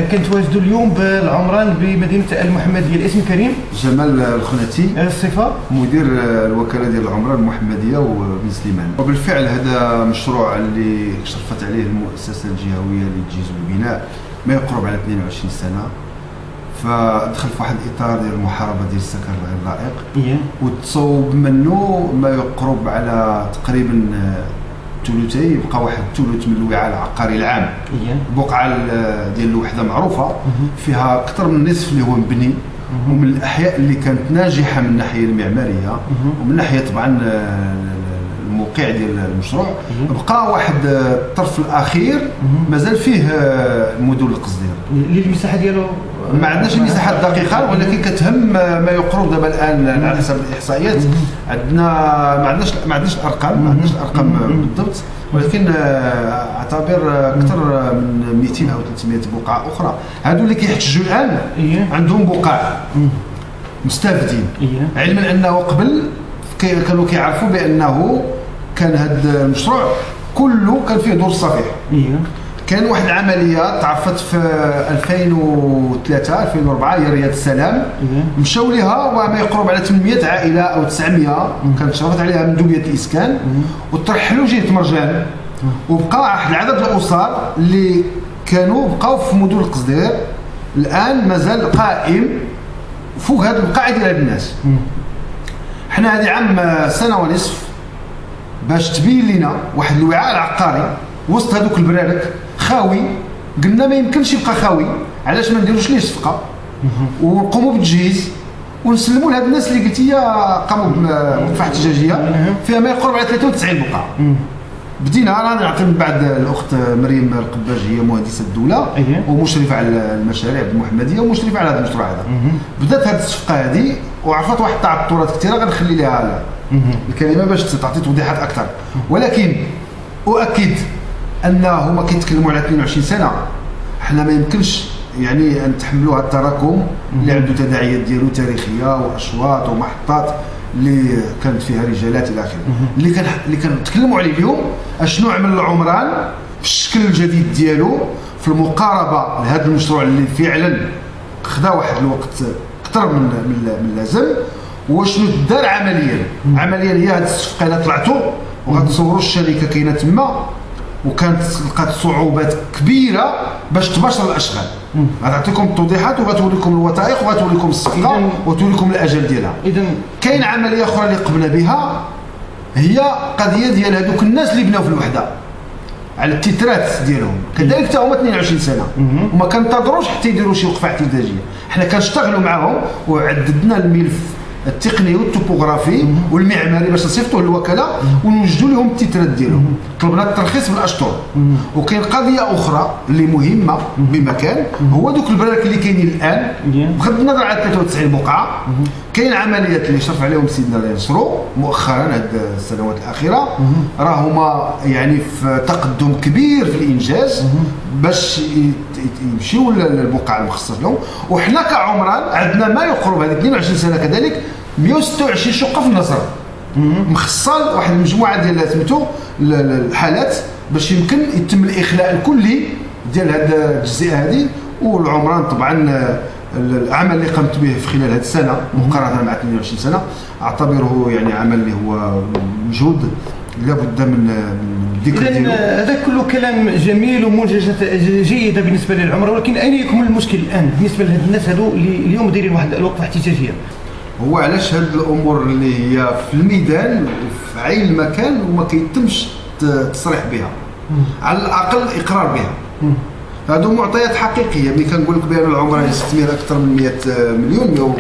كنتواجدوا اليوم بالعمران بمدينه المحمديه. الاسم كريم؟ جمال الخناتي. الصفه؟ مدير الوكاله ديال العمران المحمديه وبن سليمان. وبالفعل هذا مشروع اللي اشرفت عليه المؤسسه الجهويه للتجهيز والبناء ما يقرب على 22 سنه، فدخل في واحد الاطار ديال المحاربه ديال السكن غير اللائق، وتصوب منه ما يقرب على تقريبا ثلثي، بقى واحد الثلث من الوعاء العقاري العام. البقعه ديال الوحده معروفه فيها اكثر من النصف اللي هو مبني، ومن الاحياء اللي كانت ناجحه من الناحيه المعماريه ومن ناحيه طبعا الموقع ديال المشروع. بقى واحد الطرف الاخير مازال فيه المدن القصدير اللي المساحه ديالو ما عندناش المساحات دقيقه، ولكن كتهم ما يقرب دابا الان على حسب الاحصائيات. عندنا ما عندناش الارقام بالضبط، ولكن اعتبر اكثر من 200 او 300 بقعه اخرى. هادو اللي كيحتجوا الان عندهم بقع مستافدين، علما انه قبل كانوا كيعرفوا بانه كان هذا المشروع كله كان فيه دور الصفيح. كان واحد العمليه تعرفت في 2003 2004 هي رياض السلام، مشاو ليها وما يقرب على 800 عائله او 900 كانت شرفت عليها مندوبيه الاسكان، وترحلوا جهه مرجان، وبقى واحد العدد الاسر اللي كانوا بقاو في مدن القصدير الان مازال قائم فوق هذه البقاع ديال هاد الناس. حنا هذه عام سنه ونصف باش تبين لنا واحد الوعاء العقاري وسط هذوك البرارك خاوي، قلنا ما يمكنش يبقى خاوي، علاش ما نديروش ليه صفقه ونقوموا بالتجهيز ونسلموا لهاد الناس اللي قلتي قاموا بوقفه احتجاجيه فيها ما يقرب على 93 بقعه. بدينا انا نعطي من بعد الاخت مريم القباج، هي مهندسه الدوله ومشرفه على المشاريع بالمحمديه ومشرفه على هذا المشروع هذا. بدات هذه الصفقه هذه وعرفت واحد التعثرات كثيره غنخلي لها الكلمه باش تعطي توضيحات اكثر، ولكن اؤكد انه هما كيتكلموا على 22 سنه. حنا ما يمكنش يعني ان نتحملوا هذا التراكم اللي عنده تداعيات ديالو تاريخيه واشواط ومحطات اللي كانت فيها رجالات الى اخره. اللي كنتكلموا عليه اليوم اشنو عمل العمران في الشكل الجديد ديالو في المقاربه لهذا المشروع اللي فعلا خدا واحد الوقت اكثر من اللازم، وشنو دار عمليا هي هذه الصفقه اللي طلعتوا وغتصوروا الشركه كاينه تما، وكانت لقات صعوبات كبيره باش تباشر الاشغال. غنعطيكم التوضيحات وغتوريكم الوثائق وغتوريكم الصفقه وغتوريكم الاجل ديالها. اذا كاين عمليه اخرى اللي قمنا بها، هي قضيه ديال هذوك الناس اللي بناو في الوحده على التترات ديالهم، كذلك حتى هما 22 سنه وما كنتظروش حتى يديروا شي وقفه احتجاجيه. حنا كنشتغلوا معاهم وعددنا الملف التقني والتوبوغرافي والمعماري باش نصيفطوه للوكاله ونوجدوا لهم التترات ديالهم. طلبنا الترخيص بالاشطر. وكاين قضيه اخرى اللي مهمه بمكان، هو دوك البرارك اللي كاينين الان بغض النظر على 93 بقعه. كاين عمليات اللي شرف عليهم سيدنا ينصروا مؤخرا هذه السنوات الاخيره، راهما يعني في تقدم كبير في الانجاز باش يمشيوا للبقعه المخصصه لهم. وحنا كعمران عندنا ما يقرب هذه 22 سنه كذلك 126 شقه في النصر مخصصه واحد المجموعه ديال سميتو الحالات باش يمكن يتم الاخلاء الكلي ديال هذه الجزئيه هذه. والعمران طبعا العمل اللي قمت به في خلال هذه السنه مقارنه مع 22 سنه اعتبره يعني عمل اللي هو مجهود لابد من الذكر ديالو. هذا كله كلام جميل ومنجزات جيده بالنسبه للعمره، ولكن اين يكمن المشكل الان بالنسبه لهاد الناس هذو اللي اليوم دايرين واحد الوقفه احتجاجيه؟ هو علاش هاد الامور اللي هي في الميدان وفي عين المكان وما كيتمش التصريح بها، على الاقل الاقرار بها. هادو معطيات حقيقيه. ملي كنقول لك بان العمره يستثمر اكثر من 100 مليون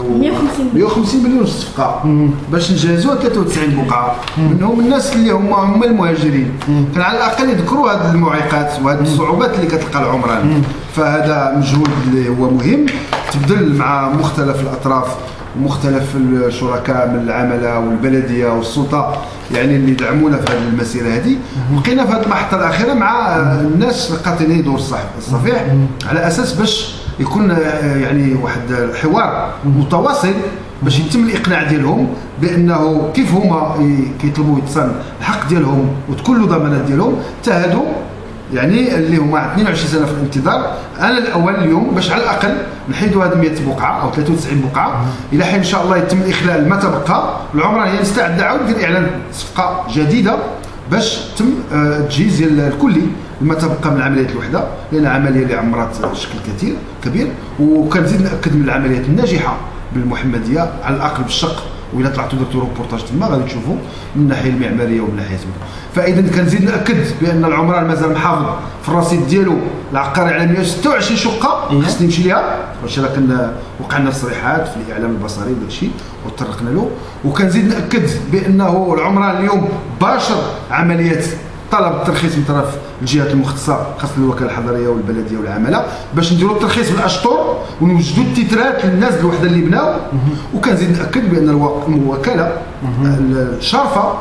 150 مليون في الصفقه باش نجهزوا 93 بقعه، منهم الناس اللي هما المهاجرين. كان على الاقل يذكروا هذه المعيقات وهذه الصعوبات اللي كتلقى العمران. فهذا مجهود اللي هو مهم تبذل مع مختلف الاطراف ومختلف الشركاء من العمله والبلديه والسلطه يعني اللي دعمونا في هذه المسيره هذه. بقينا في هذه المحطه الاخيره مع الناس القاطنين دور الصفيح على اساس باش يكون يعني واحد الحوار متواصل باش يتم الاقناع ديالهم بانه كيف هما كيطلبوا يتصان الحق ديالهم وتكون له ضمانات ديالهم، حتى هادو يعني اللي هما 22 سنه في الانتظار. انا الاول اليوم باش على الاقل نحيدوا هذه 100 بقعه او 93 بقعه الى حين ان شاء الله يتم اخلال ما تبقى. العمران هي مستعده عاود دير اعلان صفقه جديده باش تم التجهيز الكلي لما تبقى من عمليه الوحده، لان عمليه اللي عمرات بشكل كبير. وكنزيد ناكد من العمليات الناجحه بالمحمديه على الاقل بالشق، وإلا طلعتوا درتوا روبورتاج تما غادي تشوفوا من الناحيه المعماريه ومن الناحيه تما. فاذا كنزيد ناكد بان العمران مازال محافظ في الرصيد ديالو العقاري على 126 شقه خصني نمشي ليها، واش راه كنا وقعنا تصريحات في الاعلام البصري وداك الشيء وتطرقنا له. وكنزيد ناكد بانه العمران اليوم باشر عمليات طلب الترخيص من طرف الجهات المختصه خاصه الوكاله الحضريه والبلديه والعماله باش نديروا الترخيص بالاشطر ونوجدوا التترات للناس الوحده اللي بناو. وكنزيد ناكد بان الوكاله شارفه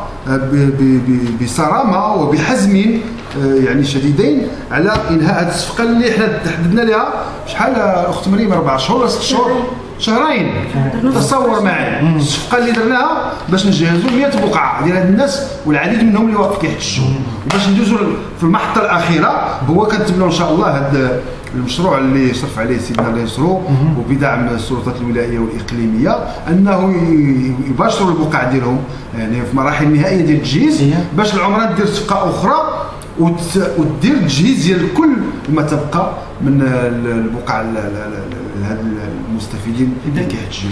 بصرامه وبحزم يعني شديدين على انهاء هذه الصفقه اللي حنا تحددنا لها شحال اخت مريم 4 شهور ولا 6 شهور شهرين. تصور معايا الصفقه اللي درناها باش نجهزوا 100 بقعه ديال هاد الناس والعديد منهم اللي واقف كيحتجوا، وباش ندوزوا في المحطه الاخيره هو كنتمنوا ان شاء الله هذا المشروع اللي شرف عليه سيدنا الله يسرو وبدعم السلطات الولائيه والاقليميه انه يباشروا البقع ديالهم يعني في مراحل نهائيه ديال التجهيز باش العمران دير صفقه اخرى وتدير تجهيز ديال كل ما تبقى من البقع المستفيدين اللي كيحتاجوا.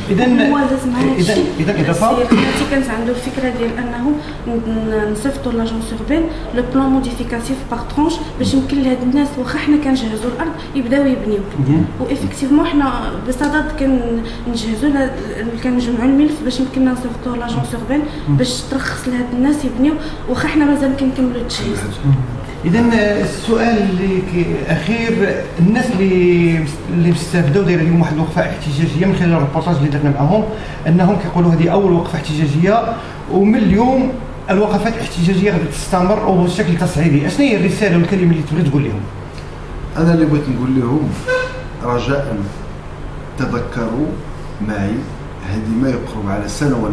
اذا اضافه كانت عنده الفكره ديال انه نصيفطوا لاجونس اوربين لو بلان موديفيكاتيف باغ ترونش باش يمكن لهاد الناس واخا حنا كنجهزوا الارض يبداو يبنيو. وافيكتيفمون حنا بصدد كنجهزوا كنجمعوا الملف باش يمكننا نصيفطوا لاجونس اوربين باش ترخص لهاد الناس يبنيو واخا حنا مازال كنكملوا التجهيز. اذا السؤال اللي اخير، الناس اللي استافدوا دايره اليوم واحد الوقفه احتجاجيه من خلال الريبورتاج اللي درنا معهم انهم كيقولوا هذه اول وقفه احتجاجيه ومن اليوم الوقفات الاحتجاجيه غادي تستمر وبشكل تصعيدي. اشنو هي الرساله والكلمه اللي تبغي تقول لهم؟ انا اللي بغيت نقول لهم رجاء تذكروا معي هذه ما يقرب على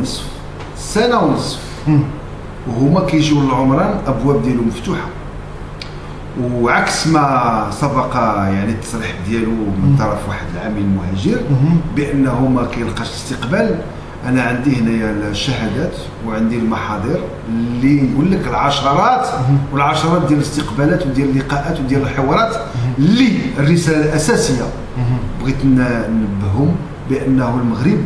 سنه ونصف وهما كيجيو للعمران ابواب ديالهم مفتوحه، وعكس ما سبق يعني التصريح ديالو من طرف واحد العامل مهاجر بانه ما كيلقاش استقبال. انا عندي هنايا الشهادات وعندي المحاضر اللي يقول لك العشرات والعشرات ديال الاستقبالات وديال اللقاءات وديال الحوارات اللي الرساله الاساسيه بغيت ننبههم بانه المغرب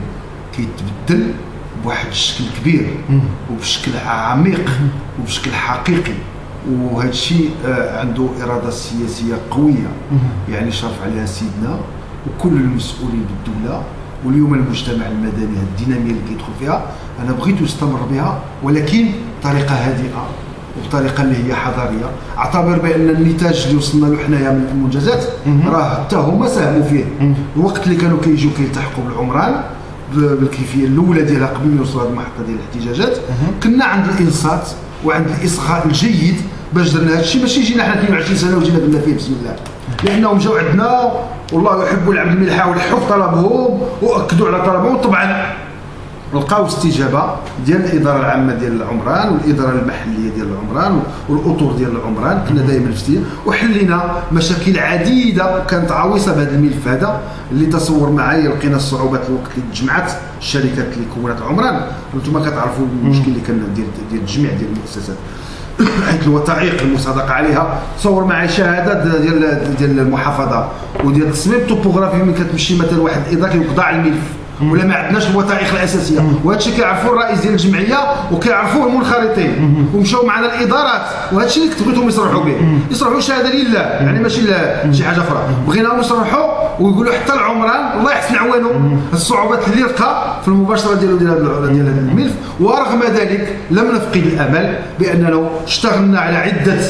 كيتبدل بواحد الشكل كبير وبشكل عميق وبشكل حقيقي، وهذا الشيء عنده اراده سياسيه قويه يعني شرف عليها سيدنا وكل المسؤولين بالدوله. واليوم المجتمع المدني الديناميه اللي كيدخل فيها انا بغيت يستمر بها ولكن بطريقه هادئه وبطريقه اللي هي حضاريه. اعتبر بان النتاج اللي وصلنا له حنايا من المنجزات راه حتى هما ساهموا فيه. الوقت اللي كانوا كيجيو كيلتحقوا بالعمران بالكيفيه الاولى ديالها قبل ما يوصلوا هذه المحطه ديال الاحتجاجات كنا عند الانصات وعند الاصغاء الجيد باش درنا هذا الشيء، ماشي جينا حنا 22 سنه وجينا درنا فيه بسم الله، لانهم جاوا عندنا والله يحب العبد الملحه ويحف طلبهم واكدوا على طلبهم. طبعا لقاو استجابه ديال الاداره العامه ديال العمران والاداره المحليه ديال العمران والاطر ديال العمران، كنا دائما فتيين وحلينا مشاكل عديده كانت عويصه بهذا الملف هذا اللي تصور معايا. لقينا الصعوبات الوقت اللي تجمعت الشركات اللي كونت العمران، انتم كتعرفوا المشكل اللي كان ديال التجميع ديال المؤسسات حيث الوثائق المصادقه عليها. تصور معي شهادات ديال المحافظه وديال التصميم الطوبوغرافي من كتمشي مثلا واحد الاداره كيقطع الملف ولا ما عندناش الوثائق الاساسيه، وهذا الشيء كيعرفوه الرئيس ديال الجمعيه وكيعرفوه المنخرطين ومشاو معنا الادارات، وهذا الشيء اللي بغيتهم يصرحوا به، يصرحوا شهاده لله يعني ماشي شي حاجه اخرى. بغيناهم يصرحوا ويقولوا حتى العمران الله يحسن عوانه الصعوبات اللي لقى في المباشره ديال الملف. ورغم ذلك لم نفقد الامل باننا اشتغلنا على عده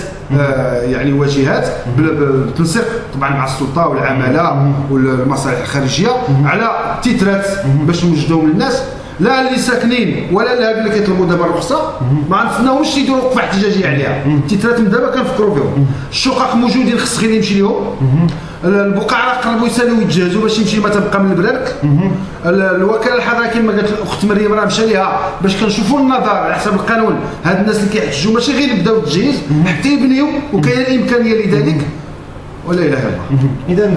يعني واجهات بالتنسيق طبعا مع السلطه والعماله والمصالح الخارجيه على تترات باش نوجدوهم للناس، لا اللي ساكنين ولا اللي كيطلبوا دابا الرخصه ما عرفناهمش يديروا وقفه احتجاجيه عليها. التترات من دابا كنفكروا فيهم، الشقق موجودين خص غير يمشي لهم، البقعه قربوا يسالوا يتجهزوا باش يمشي ما تبقى من البرارك. الوكاله الحضريه كما قالت الاخت اخت مريم راه مشى ليها باش كنشوفوا النظر على حسب القانون. هاد الناس اللي كيحتجوا ماشي غير يبداو التجهيز حتى يبنيو، وكاين الامكانيه لذلك ولا اله الا الله. اذا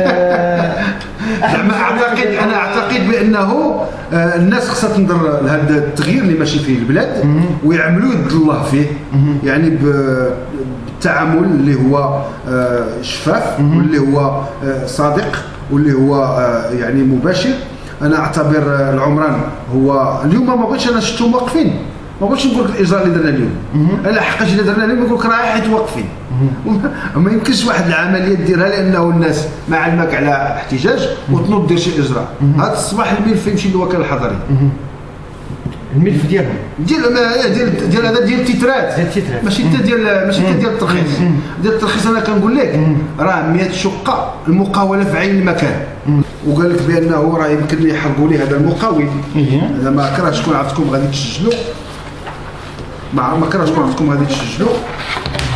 انا اعتقد بانه الناس خصها تنظر لهذا التغيير اللي ماشي فيه البلاد ويعملوا يد الله فيه، يعني بالتعامل اللي هو شفاف واللي هو صادق واللي هو يعني مباشر. انا اعتبر العمران هو اليوم ما بغيتش انا شفتهم واقفين، ما بغيتش نقول لك الاجراء اللي درنا اليوم، انا حقاش اللي درنا اليوم نقول لك راه حيت واقفين. وما يمكنش واحد العمليه ديرها لانه الناس ما علمك على احتجاج وتنوض دير شي اجراء. هذا الصباح الملف يمشي للوكاله الحضريه، الملف ديالهم ديال هذا ديال التترات ماشي حتى ديال الترخيص. ديال الترخيص انا كنقول لك راه 100 شقه المقاوله في عين المكان، وقال لك بانه راه يمكن يحرقوا لي هذا المقاول. انا ما كرهتش تكون عرفتكم غادي تسجلوا، ما كرهتش تكون عرفتكم غادي تسجلوا.